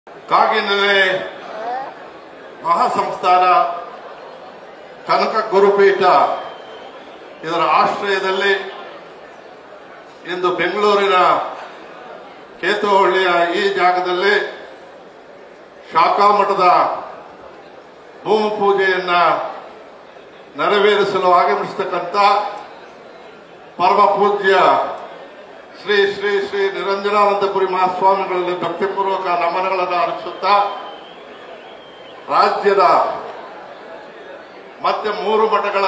ಕಾಗಿನೆಲೆ ಮಹಾಸಂಸ್ಥಾನ ಕನಕ ಗುರುಪೀಠ ಇದರ ಆಶ್ರಯದಲ್ಲಿ ಇಂದು ಬೆಂಗಳೂರಿನ ಕೇತುವಹಳ್ಳಿಯ ಈ ಜಾಗದಲ್ಲಿ ಶಾಖಾ ಮಠದ ಭೂಮಿ ಪೂಜೆಯನ್ನ ನೆರವೇರಿಸಲು ಆಗಮಿಸತಕ್ಕಂಥ ಪರಮ ಪೂಜ್ಯ ಶ್ರೀ ಶ್ರೀ ಶ್ರೀ ನಿರಂಜನಾನಂದಪುರಿ ಮಹಾಸ್ವಾಮಿಗಳಲ್ಲಿ ಭಕ್ತಿಪೂರ್ವಕ ನಮನಗಳನ್ನು ಅರ್ಪಿಸುತ್ತಾ ರಾಜ್ಯದ ಮತ್ತೆ 3 ಮಠಗಳ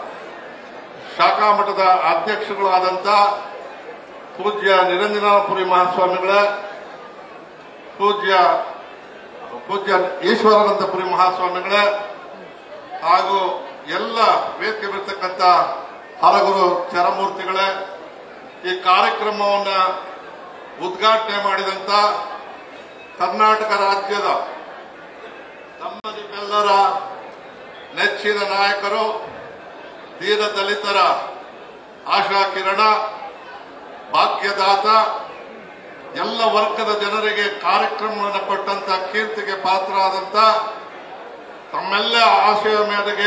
ಶಾಖಾ ಮಠದ ಅಧ್ಯಕ್ಷಗಳಾದಂಥ ಪೂಜ್ಯ ನಿರಂಜನಾನಂದಪುರಿ ಮಹಾಸ್ವಾಮಿಗಳ ಪೂಜ್ಯ ಈಶ್ವರಾನಂದಪುರಿ ಮಹಾಸ್ವಾಮಿಗಳ ಹಾಗೂ ಎಲ್ಲ ವೇದಿಕೆ ಬರ್ತಕ್ಕಂಥ ಹರಗುರು ಚರಮೂರ್ತಿಗಳೇ, ಈ ಕಾರ್ಯಕ್ರಮವನ್ನು ಉದ್ಘಾಟನೆ ಮಾಡಿದಂತ ಕರ್ನಾಟಕ ರಾಜ್ಯದ ನಮ್ಮೆಲ್ಲರ ನೆಚ್ಚಿನ ನಾಯಕರು, ದೀನ ದಲಿತರ ಆಶಾ ಕಿರಣ, ಭಾಗ್ಯದಾತ, ಎಲ್ಲ ವರ್ಗದ ಜನರಿಗೆ ಕಾರ್ಯಕ್ರಮವನ್ನು ಕೊಟ್ಟಂತ ಕೀರ್ತಿಗೆ ಪಾತ್ರರಾದಂತ ತಮ್ಮೆಲ್ಲ ಆಶಯ ಮೇರೆಗೆ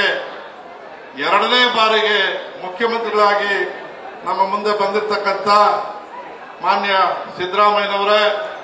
2ನೇ ಬಾರಿಗೆ ಮುಖ್ಯಮಂತ್ರಿಗಳಾಗಿ ನಮ್ಮ ಮುಂದೆ ಬಂದಿರತಕ್ಕಂಥ ಮಾನ್ಯ ಸಿದ್ದರಾಮಯ್ಯನವರೇ,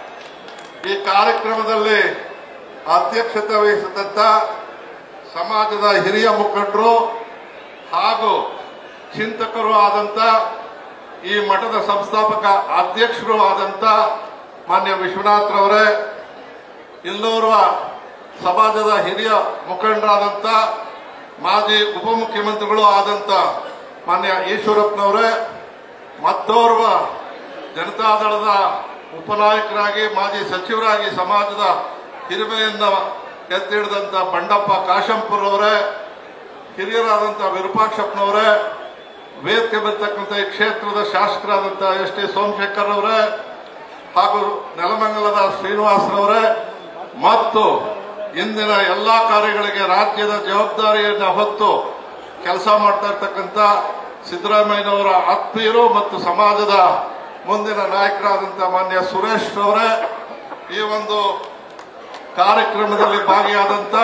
ಈ ಕಾರ್ಯಕ್ರಮದಲ್ಲಿ ಅಧ್ಯಕ್ಷತೆ ವಹಿಸಿದಂತ ಸಮಾಜದ ಹಿರಿಯ ಮುಖಂಡರು ಹಾಗೂ ಚಿಂತಕರು ಆದಂತ ಈ ಮಠದ ಸಂಸ್ಥಾಪಕ ಅಧ್ಯಕ್ಷರು ಆದಂತ ಮಾನ್ಯ ವಿಶ್ವನಾಥ್ರವರೇ, ಇಲ್ಲೋರ್ವ ಸಮಾಜದ ಹಿರಿಯ ಮುಖಂಡರಾದಂತ ಮಾಜಿ ಉಪಮುಖ್ಯಮಂತ್ರಿಗಳು ಆದಂತ ಮಾನ್ಯ ಈಶ್ವರಪ್ಪನವರೇ, ಮತ್ತೋರ್ವ ಜನತಾದಳದ ಉಪನಾಯಕರಾಗಿ ಮಾಜಿ ಸಚಿವರಾಗಿ ಸಮಾಜದ ಹಿರಿಮೆಯನ್ನ ಎತ್ತಿ ಹಿಡಿದಂತ ಬಂಡಪ್ಪ ಕಾಶಂಪುರ್ ಅವರೇ, ಹಿರಿಯರಾದಂಥ ವಿರೂಪಾಕ್ಷಪ್ಪನವರೇ, ವೇದಿಕೆ ಬರ್ತಕ್ಕಂಥ ಈ ಕ್ಷೇತ್ರದ ಶಾಸಕರಾದಂಥ ಎಸ್ ಟಿ ಸೋಮಶೇಖರ್ ಅವರೇ ಹಾಗೂ ನೆಲಮಂಗಲದ ಶ್ರೀನಿವಾಸರವರೇ ಮತ್ತು ಇಂದಿನ ಎಲ್ಲಾ ಕಾರ್ಯಗಳಿಗೆ ರಾಜ್ಯದ ಜವಾಬ್ದಾರಿಯನ್ನು ಹೊತ್ತು ಕೆಲಸ ಮಾಡ್ತಾ ಇರ್ತಕ್ಕಂಥ ಸಿದ್ದರಾಮಯ್ಯನವರ ಆತ್ಮೀಯರು ಮತ್ತು ಸಮಾಜದ ಮುಂದಿನ ನಾಯಕರಾದಂಥ ಮಾನ್ಯ ಸುರೇಶ್ ಅವರೇ, ಈ ಒಂದು ಕಾರ್ಯಕ್ರಮದಲ್ಲಿ ಭಾಗಿಯಾದಂಥ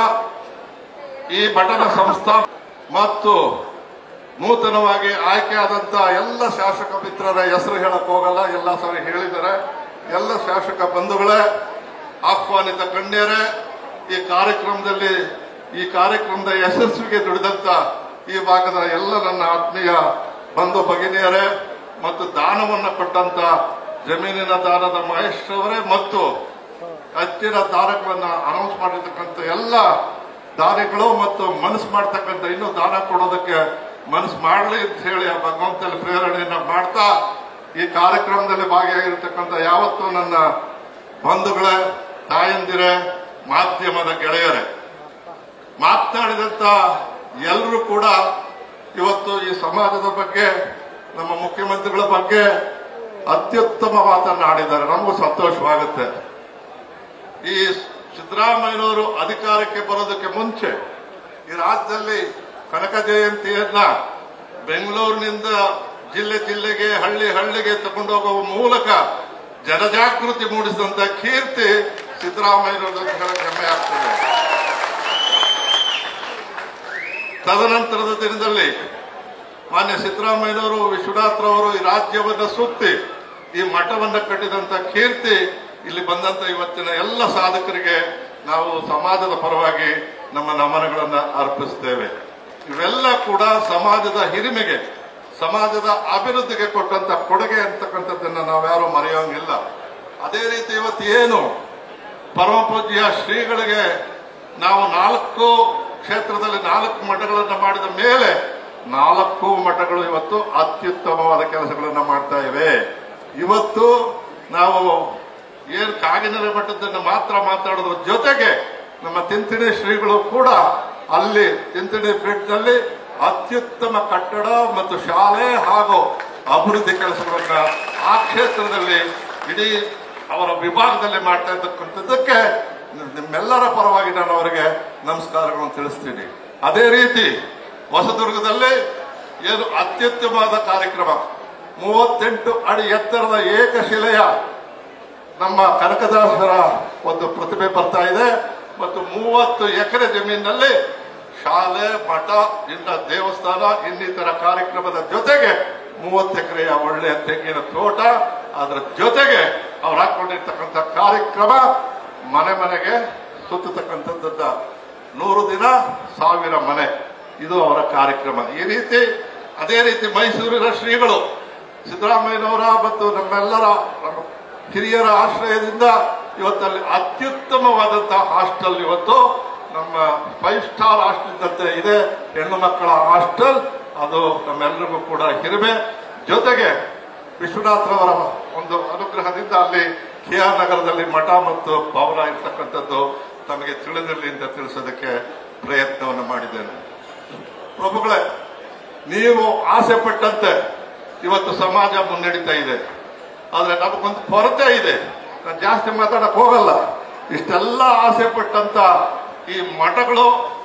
ಈ ಮಠದ ಸಂಸ್ಥಾ ಮತ್ತು ನೂತನವಾಗಿ ಆಯ್ಕೆಯಾದಂಥ ಎಲ್ಲ ಶಾಸಕ ಮಿತ್ರರ ಹೆಸರು ಹೇಳಕ್ ಹೋಗಲ್ಲ, ಎಲ್ಲ ಸರಿ ಹೇಳಿದ್ದಾರೆ. ಎಲ್ಲ ಶಾಸಕ ಬಂಧುಗಳೇ, ಆಹ್ವಾನಿತ ಗಣ್ಯರೇ, ಈ ಕಾರ್ಯಕ್ರಮದ ಯಶಸ್ವಿಗೆ ದುಡಿದಂತ ಈ ಭಾಗದ ಎಲ್ಲ ನನ್ನ ಆತ್ಮೀಯ ಬಂಧು ಭಗಿನಿಯರೇ ಮತ್ತು ದಾನವನ್ನು ಕೊಟ್ಟಂತ ಜಮೀನಿನ ದಾನದ ಮಹೇಶ್ ಅವರೇ ಮತ್ತು ಹೆಚ್ಚಿನ ದಾನಗಳನ್ನು ಅನೌನ್ಸ್ ಮಾಡಿರ್ತಕ್ಕಂಥ ಎಲ್ಲ ದಾನಿಗಳು ಮತ್ತು ಮನಸ್ಸು ಮಾಡ್ತಕ್ಕಂಥ ಇನ್ನೂ ದಾನ ಕೊಡೋದಕ್ಕೆ ಮನಸ್ಸು ಮಾಡಲಿ ಅಂತ ಹೇಳಿ ಆ ಭಗವಂತನಲ್ಲಿ ಪ್ರೇರಣೆಯನ್ನ ಮಾಡ್ತಾ ಈ ಕಾರ್ಯಕ್ರಮದಲ್ಲಿ ಭಾಗಿಯಾಗಿರ್ತಕ್ಕಂಥ ಯಾವತ್ತೂ ನನ್ನ ಬಂಧುಗಳೇ, ತಾಯಂದಿರೇ, ಮಾಧ್ಯಮದ ಗೆಳೆಯರೇ, ಮಾತನಾಡಿದಂತ ಎಲ್ಲರೂ ಕೂಡ ಇವತ್ತು ಈ ಸಮಾಜದ ಬಗ್ಗೆ, ನಮ್ಮ ಮುಖ್ಯಮಂತ್ರಿಗಳ ಬಗ್ಗೆ ಅತ್ಯುತ್ತಮ ಮಾತನಾಡಿದ್ದಾರೆ. ನಮಗೂ ಸಂತೋಷವಾಗುತ್ತೆ. ಈ ಸಿದ್ದರಾಮಯ್ಯನವರು ಅಧಿಕಾರಕ್ಕೆ ಬರೋದಕ್ಕೆ ಮುಂಚೆ ಈ ರಾಜ್ಯದಲ್ಲಿ ಕನಕ ಜಯಂತಿಯನ್ನ ಬೆಂಗಳೂರಿನಿಂದ ಜಿಲ್ಲೆಗೆ ಹಳ್ಳಿಗೆ ತಗೊಂಡು ಹೋಗುವ ಮೂಲಕ ಜನಜಾಗೃತಿ ಮೂಡಿಸಿದಂತ ಕೀರ್ತಿ ಸಿದ್ದರಾಮಯ್ಯನವರ ಹೆಮ್ಮೆ ಆಗ್ತದೆ. ತದನಂತರದ ದಿನದಲ್ಲಿ ಮಾನ್ಯ ಸಿದ್ದರಾಮಯ್ಯನವರು, ವಿಶ್ವನಾಥ್ರವರು ಈ ರಾಜ್ಯವನ್ನು ಸುತ್ತಿ ಈ ಮಠವನ್ನು ಕಟ್ಟಿದಂತ ಕೀರ್ತಿ ಇಲ್ಲಿ ಬಂದಂತ ಇವತ್ತಿನ ಎಲ್ಲ ಸಾಧಕರಿಗೆ ನಾವು ಸಮಾಜದ ಪರವಾಗಿ ನಮ್ಮ ನಮನಗಳನ್ನು ಅರ್ಪಿಸುತ್ತೇವೆ. ಇವೆಲ್ಲ ಕೂಡ ಸಮಾಜದ ಹಿರಿಮೆಗೆ, ಸಮಾಜದ ಅಭಿವೃದ್ಧಿಗೆ ಕೊಟ್ಟಂತ ಕೊಡುಗೆ ಅಂತಕ್ಕಂಥದ್ದನ್ನ ನಾವ್ಯಾರು ಮರೆಯೋಂಗಿಲ್ಲ. ಅದೇ ರೀತಿ ಇವತ್ತು ಏನು ಪರಮ ಪೂಜ್ಯ ಶ್ರೀಗಳಿಗೆ ನಾವು 4 ಕ್ಷೇತ್ರದಲ್ಲಿ 4 ಮಠಗಳನ್ನು ಮಾಡಿದ ಮೇಲೆ 4 ಮಠಗಳು ಇವತ್ತು ಅತ್ಯುತ್ತಮವಾದ ಕೆಲಸಗಳನ್ನು ಮಾಡ್ತಾ ಇವೆ. ಇವತ್ತು ನಾವು ಏನು ಕಾಗಿನೆಲೆ ಮಠದನ್ನು ಮಾತ್ರ ಮಾತಾಡೋದ್ರ ಜೊತೆಗೆ ನಮ್ಮ ತಿಂತಿಣಿ ಶ್ರೀಗಳು ಕೂಡ ಅಲ್ಲಿ ತಿಂತಿಣಿ ಬ್ರಿಡ್ಜ್ನಲ್ಲಿ ಅತ್ಯುತ್ತಮ ಕಟ್ಟಡ ಮತ್ತು ಶಾಲೆ ಹಾಗೂ ಅಭಿವೃದ್ಧಿ ಕೆಲಸಗಳನ್ನ ಆ ಕ್ಷೇತ್ರದಲ್ಲಿ ಇಡೀ ಅವರ ವಿಭಾಗದಲ್ಲಿ ಮಾಡ್ತಾ ಇರ್ತಕ್ಕಂಥದ್ದಕ್ಕೆ ನಿಮ್ಮೆಲ್ಲರ ಪರವಾಗಿ ನಾನು ಅವರಿಗೆ ನಮಸ್ಕಾರಗಳನ್ನು ತಿಳಿಸ್ತೀನಿ. ಅದೇ ರೀತಿ ಹೊಸದುರ್ಗದಲ್ಲಿ ಏನು ಅತ್ಯುತ್ತಮವಾದ ಕಾರ್ಯಕ್ರಮ, 38 ಅಡಿ ಎತ್ತರದ ಏಕಶಿಲೆಯ ನಮ್ಮ ಕನಕದಾಸರ ಒಂದು ಪ್ರತಿಭೆ ಬರ್ತಾ ಇದೆ. ಮತ್ತು 30 ಎಕರೆ ಜಮೀನಿನಲ್ಲಿ ಶಾಲೆ, ಮಠ, ಇನ್ನ ದೇವಸ್ಥಾನ, ಇನ್ನಿತರ ಕಾರ್ಯಕ್ರಮದ ಜೊತೆಗೆ 30 ಎಕರೆಯ ಒಳ್ಳೆಯ ತೆಂಗಿನ ತೋಟ, ಅದರ ಜೊತೆಗೆ ಅವ್ರು ಹಾಕೊಂಡಿರ್ತಕ್ಕಂಥ ಕಾರ್ಯಕ್ರಮ ಮನೆ ಮನೆಗೆ ಸುತ್ತತಕ್ಕಂಥದ್ದನ್ನ 100 ದಿನ 1000 ಮನೆ, ಇದು ಅವರ ಕಾರ್ಯಕ್ರಮ. ಈ ರೀತಿ ಅದೇ ರೀತಿ ಮೈಸೂರಿನ ಶ್ರೀಗಳು ಸಿದ್ದರಾಮಯ್ಯನವರ ಮತ್ತು ನಮ್ಮೆಲ್ಲರ ಹಿರಿಯರ ಆಶ್ರಯದಿಂದ ಇವತ್ತಲ್ಲಿ ಅತ್ಯುತ್ತಮವಾದಂತಹ ಹಾಸ್ಟೆಲ್ ಇವತ್ತು ನಮ್ಮ 5 ಸ್ಟಾರ್ ಹಾಸ್ಟೆಲ್ ಇದ್ದಂತೆ ಇದೆ, ಹೆಣ್ಣು ಮಕ್ಕಳ ಹಾಸ್ಟೆಲ್. ಅದು ನಮ್ಮೆಲ್ಲರಿಗೂ ಕೂಡ ಹಿರಿಮೆ. ಜೊತೆಗೆ ವಿಶ್ವನಾಥರವರ ಒಂದು ಅನುಗ್ರಹದಿಂದ ಅಲ್ಲಿ KR ನಗರದಲ್ಲಿ ಮಠ ಮತ್ತು ಭವನ ಇರ್ತಕ್ಕಂಥದ್ದು ತಮಗೆ ತಿಳಿದಿರಲಿ ಅಂತ ತಿಳಿಸೋದಕ್ಕೆ ಪ್ರಯತ್ನವನ್ನು ಮಾಡಿದ್ದೇನೆ. ಪ್ರಭುಗಳೇ, ನೀವು ಆಸೆ ಪಟ್ಟಂತೆ ಇವತ್ತು ಸಮಾಜ ಮುನ್ನಡೀತಾ ಇದೆ. ಆದ್ರೆ ನಮಗೊಂದು ಕೊರತೆ ಇದೆ. ನಾನು ಜಾಸ್ತಿ ಮಾತಾಡಕ್ ಹೋಗಲ್ಲ. ಇಷ್ಟೆಲ್ಲ ಆಸೆ ಪಟ್ಟಂತ ಈ ಮಠಗಳು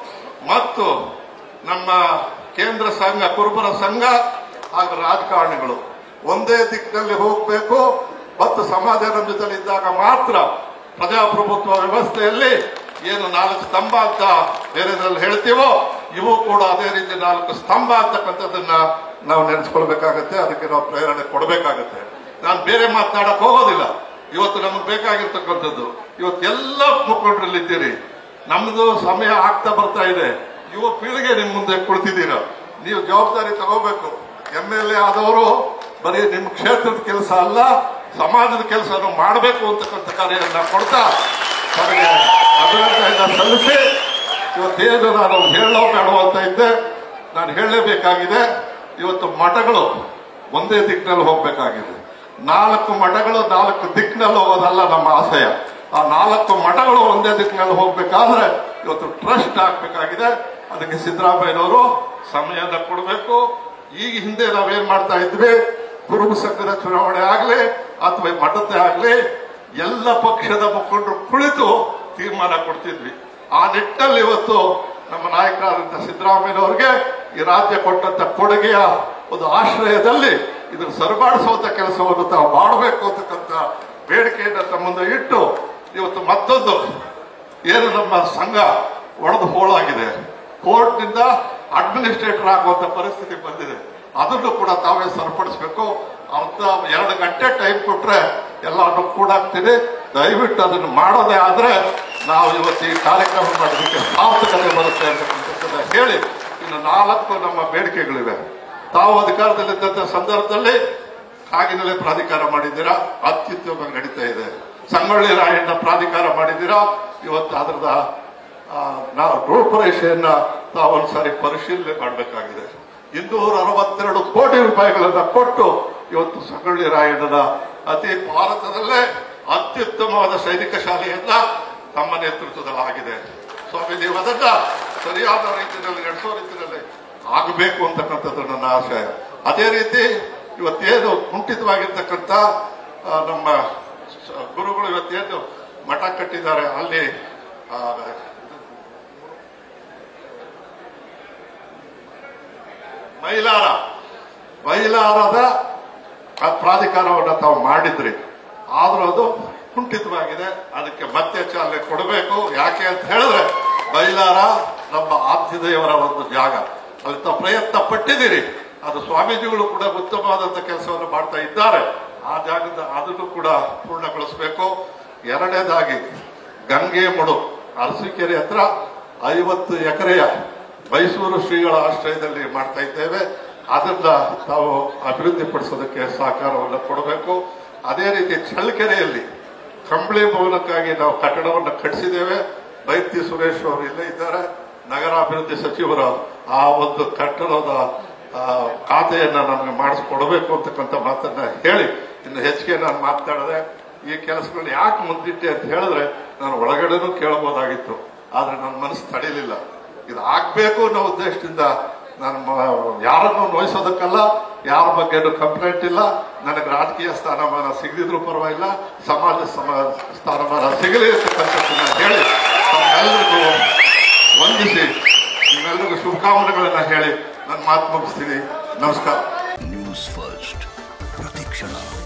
ಮತ್ತು ನಮ್ಮ ಕೇಂದ್ರ ಸಂಘ, ಕುರುಬರ ಸಂಘ ಹಾಗೂ ರಾಜಕಾರಣಿಗಳು ಒಂದೇ ದಿಕ್ಕಿನಲ್ಲಿ ಹೋಗಬೇಕು ಮತ್ತು ಸಮಾಜ ನಮ್ಮ ಜೊತೆಲಿದ್ದಾಗ ಮಾತ್ರ ಪ್ರಜಾಪ್ರಭುತ್ವ ವ್ಯವಸ್ಥೆಯಲ್ಲಿ ಏನು 4 ಸ್ತಂಭ ಅಂತ ಬೇರೆದ್ರಲ್ಲಿ ಹೇಳ್ತೀವೋ, ಇವು ಕೂಡ ಅದೇ ರೀತಿ 4 ಸ್ತಂಭ ಅಂತಕ್ಕಂಥದ್ದನ್ನ ನಾವು ನೆನೆಸ್ಕೊಳ್ಬೇಕಾಗತ್ತೆ. ಅದಕ್ಕೆ ನಾವು ಪ್ರೇರಣೆ ಕೊಡಬೇಕಾಗತ್ತೆ. ನಾನು ಬೇರೆ ಮಾತನಾಡಕ್ ಹೋಗೋದಿಲ್ಲ. ಇವತ್ತು ನಮಗೆ ಬೇಕಾಗಿರ್ತಕ್ಕಂಥದ್ದು, ಇವತ್ತು ಎಲ್ಲ ಮುಖಂಡರಲ್ಲಿದ್ದೀರಿ. ನಮ್ದು ಸಮಯ ಆಗ್ತಾ ಬರ್ತಾ ಇದೆ. ಯುವ ಪೀಳಿಗೆ ನಿಮ್ ಮುಂದೆ ಕುಳಿತಿದ್ದೀರ. ನೀವು ಜವಾಬ್ದಾರಿ ತಗೋಬೇಕು. MLA ಆದವರು ಬರೀ ನಿಮ್ ಕ್ಷೇತ್ರದ ಕೆಲಸ ಅಲ್ಲ, ಸಮಾಜದ ಕೆಲಸವನ್ನು ಮಾಡಬೇಕು ಅಂತಕ್ಕಂಥ ಕಾರ್ಯವನ್ನು ಕೊಡ್ತಾ ತಮಗೆ ಅಭಿನಂದನೆಯನ್ನು ಸಲ್ಲಿಸಿ, ಇವತ್ತೇನು ನಾನು ಹೇಳೋ ಬೇಡೋ ಅಂತ ಇದ್ದೆ, ನಾನು ಹೇಳಲೇಬೇಕಾಗಿದೆ. ಇವತ್ತು ಮಠಗಳು ಒಂದೇ ದಿಕ್ಕಿನಲ್ಲಿ ಹೋಗಬೇಕಾಗಿದೆ. 4 ಮಠಗಳು 4 ದಿಕ್ಕಿನಲ್ಲಿ ಹೋಗೋದಲ್ಲ ನಮ್ಮ ಆಶಯ. ಆ 4 ಮಠಗಳು ಒಂದೇ ದಿಕ್ಕಿನಲ್ಲಿ ಹೋಗ್ಬೇಕಾದ್ರೆ ಇವತ್ತು ಟ್ರಸ್ಟ್ ಹಾಕ್ಬೇಕಾಗಿದೆ. ಅದಕ್ಕೆ ಸಿದ್ದರಾಮಯ್ಯನವರು ಸಮಯನ ಕೊಡಬೇಕು. ಈಗ ಹಿಂದೆ ನಾವೇನ್ ಮಾಡ್ತಾ ಇದ್ವಿ, ಕುರುಬ ಸಂಘದ ಚುನಾವಣೆ ಆಗ್ಲಿ ಅಥವಾ ಮಠದ್ದೇ ಆಗ್ಲಿ, ಎಲ್ಲ ಪಕ್ಷದ ಮುಖಂಡರು ಕುಳಿತು ತೀರ್ಮಾನ ಕೊಡ್ತಿದ್ವಿ. ಆ ನಿಟ್ಟಿನಲ್ಲಿ ಇವತ್ತು ನಮ್ಮ ನಾಯಕರಾದಂತಹ ಸಿದ್ದರಾಮಯ್ಯನವರಿಗೆ ಈ ರಾಜ್ಯ ಕೊಟ್ಟಂತ ಕೊಡುಗೆಯ ಒಂದು ಆಶ್ರಯದಲ್ಲಿ ಇದನ್ನು ಸರಿಪಡಿಸುವಂತ ಕೆಲಸವನ್ನು ತಾವು ಮಾಡಬೇಕು ಅಂತಕ್ಕಂಥ ಬೇಡಿಕೆಯನ್ನು ತಮ್ಮ ಮುಂದೆ ಇಟ್ಟು, ಇವತ್ತು ಮತ್ತೊಂದು ಏನು ನಮ್ಮ ಸಂಘ ಒಡೆದು ಹೋಳಾಗಿದೆ, ಕೋರ್ಟ್ನಿಂದ ಅಡ್ಮಿನಿಸ್ಟ್ರೇಟರ್ ಆಗುವಂತ ಪರಿಸ್ಥಿತಿ ಬಂದಿದೆ. ಅದನ್ನು ಕೂಡ ತಾವೇ ಸರಿಪಡಿಸಬೇಕು. 2 ಗಂಟೆ ಟೈಮ್ ಕೊಟ್ರೆ ಎಲ್ಲಾನು ಕೂಡಾಗ್ತೀನಿ. ದಯವಿಟ್ಟು ಅದನ್ನು ಮಾಡೋದೇ ಆದ್ರೆ ನಾವು ಇವತ್ತು ಈ ಕಾರ್ಯಕ್ರಮ ಮಾಡೋದಕ್ಕೆ ಸಾರ್ಥಕತೆ ಬರುತ್ತೆ ಅಂತಕ್ಕಂಥದ್ದನ್ನ ಹೇಳಿ, ಇನ್ನು 4 ನಮ್ಮ ಬೇಡಿಕೆಗಳಿವೆ. ತಾವು ಅಧಿಕಾರದಲ್ಲಿದ್ದಂಥ ಸಂದರ್ಭದಲ್ಲಿ ಕಾಗಿನೆಲೆ ಪ್ರಾಧಿಕಾರ ಮಾಡಿದ್ದೀರಾ, ಅತ್ಯುತ್ತಮವಾಗಿ ನಡೀತಾ ಇದೆ. ಸಂಗೊಳ್ಳಿ ರಾಯಣ್ಣ ಪ್ರಾಧಿಕಾರ ಮಾಡಿದ್ದೀರಾ, ಇವತ್ತು ಅದರದ ರೂಪುರೇಷೆಯನ್ನ ತಾವೊಂದ್ಸಾರಿ ಪರಿಶೀಲನೆ ಮಾಡಬೇಕಾಗಿದೆ. 262 ಕೋಟಿ ರೂಪಾಯಿಗಳನ್ನ ಕೊಟ್ಟು ಇವತ್ತು ಸಂಗೊಳ್ಳಿ ರಾಯಣ್ಣನ ಅತಿ ಭಾರತದಲ್ಲೇ ಅತ್ಯುತ್ತಮವಾದ ಸೈನಿಕ ಶಾಲೆಯನ್ನ ತಮ್ಮ ನೇತೃತ್ವದಲ್ಲಿ ಆಗಿದೆ. ಸ್ವಾಮಿ, ನೀವು ಅದನ್ನ ಸರಿಯಾದ ರೀತಿಯಲ್ಲಿ ನಡೆಸೋ ರೀತಿಯಲ್ಲಿ ಆಗಬೇಕು ಅಂತಕ್ಕಂಥದ್ದು ನನ್ನ ಆಶಯ. ಅದೇ ರೀತಿ ಇವತ್ತೇನು ಕುಂಠಿತವಾಗಿರ್ತಕ್ಕಂಥ ನಮ್ಮ ಗುರುಗಳು ಇವತ್ತೇನು ಮಠ ಕಟ್ಟಿದ್ದಾರೆ, ಅಲ್ಲಿ ಮೈಲಾರದ ಪ್ರಾಧಿಕಾರವನ್ನು ತಾವು ಮಾಡಿದ್ರಿ. ಆದ್ರೂ ಅದು ಕುಂಠಿತವಾಗಿದೆ. ಅದಕ್ಕೆ ಮತ್ತೆ ಚಾಲನೆ ಕೊಡಬೇಕು. ಯಾಕೆ ಅಂತ ಹೇಳಿದ್ರೆ ಮೈಲಾರ ನಮ್ಮ ಆದ್ಯತೆಯವರ ಒಂದು ಜಾಗ. ಅಲ್ಲಿ ತಾವು ಪ್ರಯತ್ನ ಪಟ್ಟಿದ್ದೀರಿ. ಅದು ಸ್ವಾಮೀಜಿಗಳು ಕೂಡ ಉತ್ತಮವಾದಂತ ಕೆಲಸವನ್ನು ಮಾಡ್ತಾ ಇದ್ದಾರೆ. ಆ ಜಾಗದ ಅದನ್ನು ಕೂಡ ಪೂರ್ಣಗೊಳಿಸಬೇಕು. ಎರಡನೇದಾಗಿ ಗಂಗೆ ಮುಡು ಅರಸೀಕೆರೆ ಹತ್ರ 50 ಎಕರೆಯ ಮೈಸೂರು ಶ್ರೀಗಳ ಆಶ್ರಯದಲ್ಲಿ ಮಾಡ್ತಾ ಇದ್ದೇವೆ. ಅದನ್ನ ತಾವು ಅಭಿವೃದ್ಧಿಪಡಿಸೋದಕ್ಕೆ ಸಹಕಾರವನ್ನು ಕೊಡಬೇಕು. ಅದೇ ರೀತಿ ಚಳ್ಳಕೆರೆಯಲ್ಲಿ ಕಂಬಳಿ ಭವನಕ್ಕಾಗಿ ನಾವು ಕಟ್ಟಡವನ್ನು ಕಟ್ಟಿಸಿದ್ದೇವೆ. ಬೈತಿ ಸುರೇಶ್ ಅವರು ಇಲ್ಲೇ ಇದ್ದಾರೆ, ನಗರಾಭಿವೃದ್ಧಿ ಸಚಿವರು. ಆ ಒಂದು ಕಟ್ಟಡದ ಖಾತೆಯನ್ನ ನಮಗೆ ಮಾಡಿಸ್ಕೊಡ್ಬೇಕು ಅಂತಕ್ಕಂಥ ಮಾತನ್ನ ಹೇಳಿ ಇನ್ನು ಹೆಚ್ಚಿಗೆ ನಾನು ಮಾತನಾಡದೆ. ಈ ಕೆಲಸಗಳನ್ನ ಯಾಕೆ ಮುಂದಿಟ್ಟೆ ಅಂತ ಹೇಳಿದ್ರೆ ನಾನು ಒಳಗಡೆನೂ ಕೇಳಬಹುದಾಗಿತ್ತು, ಆದ್ರೆ ನನ್ನ ಮನಸ್ಸು ತಡೀಲಿಲ್ಲ. ಇದು ಆಗ್ಬೇಕು ಅನ್ನೋ ಉದ್ದೇಶದಿಂದ ನಾನು ಯಾರನ್ನು ನೋಯಿಸೋದಕ್ಕಲ್ಲ, ಯಾರ ಬಗ್ಗೆನೂ ಕಂಪ್ಲೇಂಟ್ ಇಲ್ಲ. ನನಗೆ ರಾಜಕೀಯ ಸ್ಥಾನಮಾನ ಸಿಗದಿದ್ರು ಪರವಾಗಿಲ್ಲ, ಸಮಾಜ ಸ್ಥಾನಮಾನ ಸಿಗಲಿ ಅಂತಕ್ಕಂಥದ್ದನ್ನ ಹೇಳಿ ತಮ್ಮೆಲ್ಲರಿಗೂ ವಂದಿಸಿ ನಿಮ್ಮೆಲ್ಲರಿಗೂ ಶುಭಕಾಮನೆಗಳನ್ನ ಹೇಳಿ ನನ್ನ ಮಾತು ಮುಗಿಸ್ತೀನಿ. ನಮಸ್ಕಾರ. ನ್ಯೂಸ್ ಫಸ್ಟ್ ಪ್ರತಿಕ್ಷಣ.